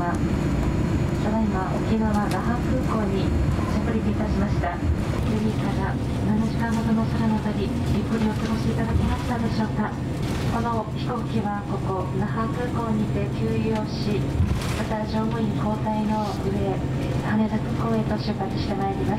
はただいま沖縄那覇空港に着陸いたしました。フェリーから7時間ほどの空の旅、ゆっくりお過ごしいただけましたでしょうか。この飛行機はここ那覇空港にて給油をし、また乗務員交代の上、羽田空港へと出発してまいります。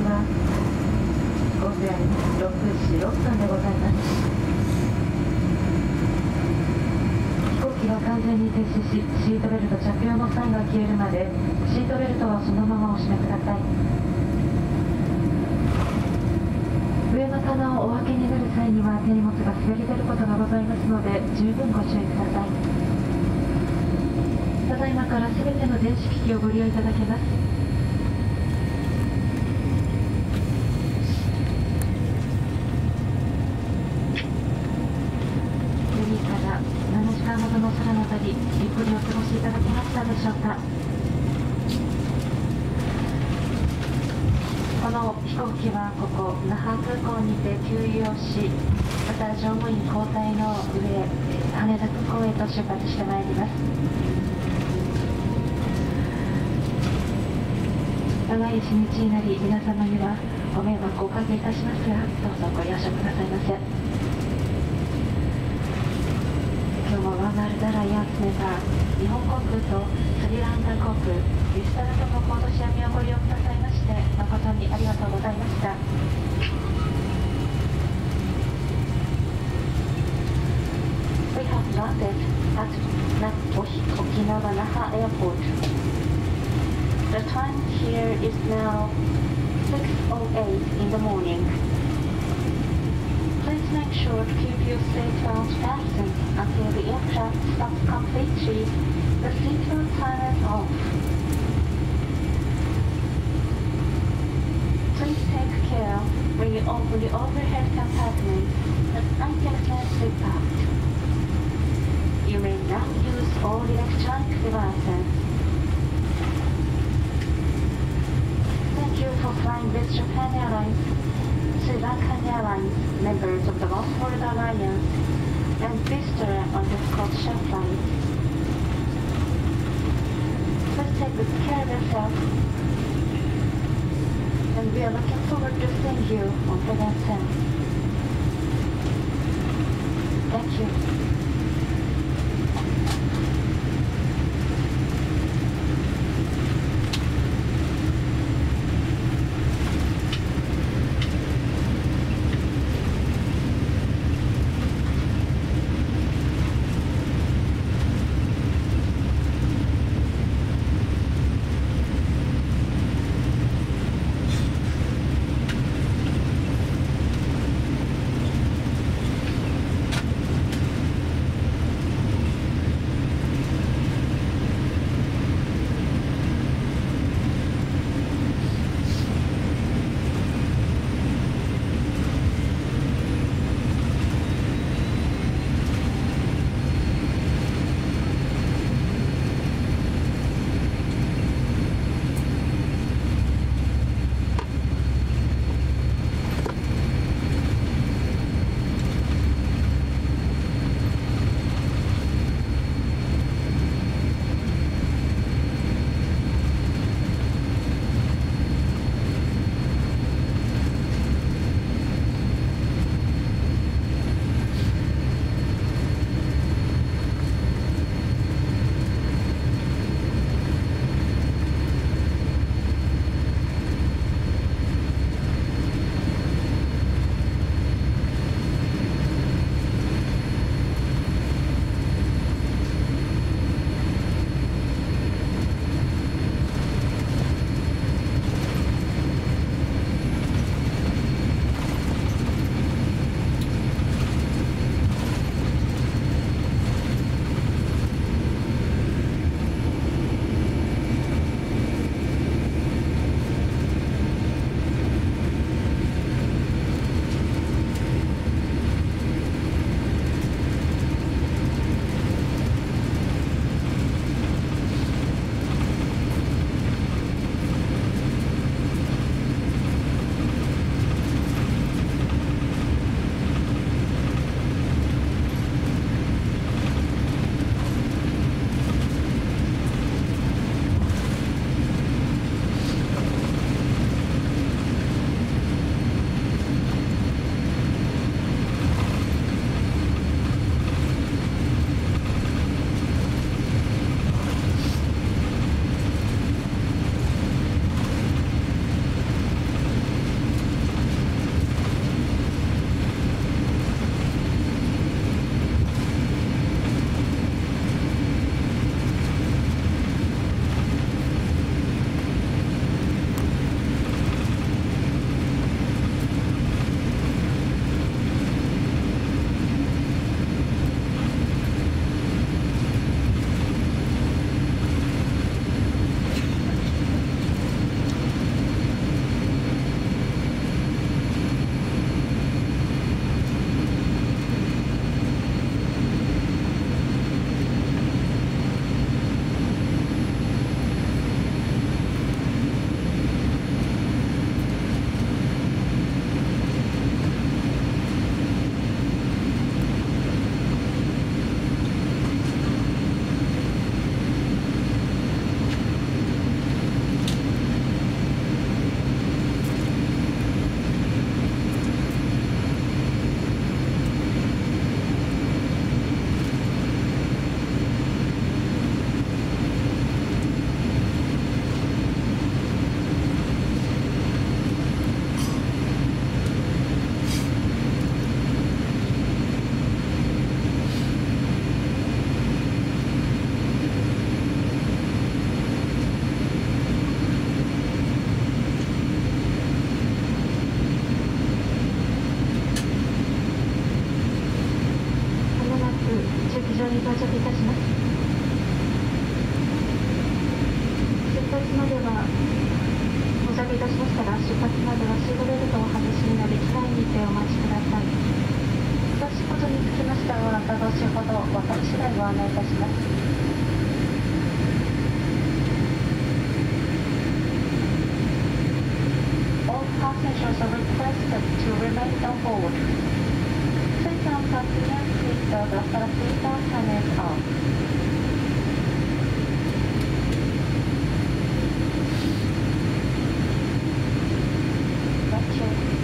は午前6時6分でございます。飛行機が完全に停止し、シートベルト着用のサインが消えるまでシートベルトはそのままお締めください。上の棚をお開けになる際には手荷物が滑り出ることがございますので十分ご注意ください。ただいまからすべての電子機器をご利用いただけます。海から7時間ほどの空の旅、ゆっくりお過ごしいただけましたでしょうか。この飛行機はここ那覇空港にて給油をし、また乗務員交代の上、羽田空港へと出発してまいります。長い一日になり、皆様にはご迷惑をおかけいたしますが、どうぞご了承くださいませ。今日もワーマルダライアンスメンバー、日本航空とスリランカ航空、ビスタルトのコードシアミをご利用くださいまして誠にありがとうございました。We have landed at Okinawa Naha Airport. The time here is now 6:08 in the morning. Please make sure to keep your seatbelt fastened until the aircraft stops completely. The seatbelt sign is off. Please take care when you open the overhead compartment that items are slip out. You may now use all electronic devices. Thank you for flying with Japan Airlines, Sri Lankan Airlines, members of the One World Alliance, and Vista on the Scotia flight. Please take good care of yourself, and we are looking forward to seeing you on Japan soon. Thank you. 着いたします。出発までは申し訳いたしましたが、出発まではシートベルトを外しになり、機内にてお待ちください。詳しいことにつきましては、また後ほど分かり次第ご案内いたします。All passengers are requested to remain on board. Please unfasten your seatbelt after the seatbelt sign is off. Thank you.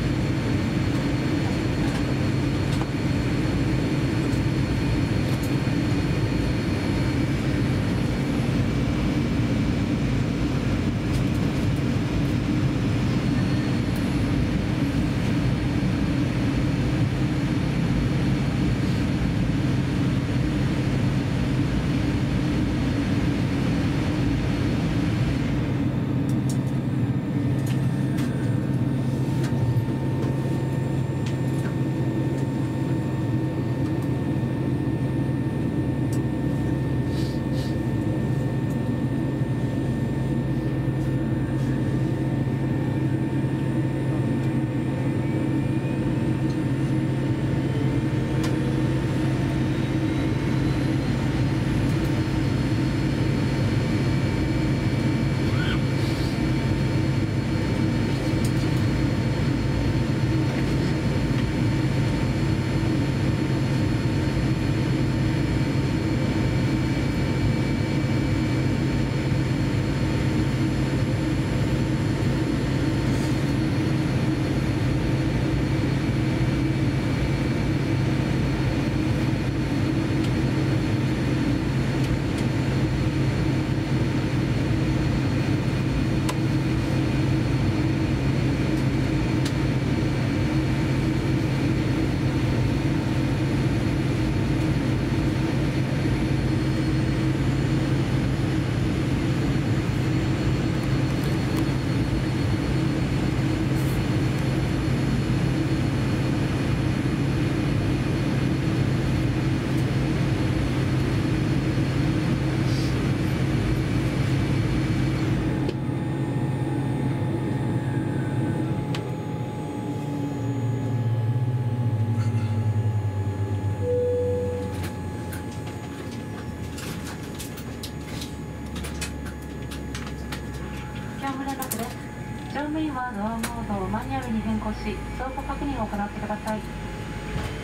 乗務員はドアモードをマニュアルに変更し、走行確認を行ってください。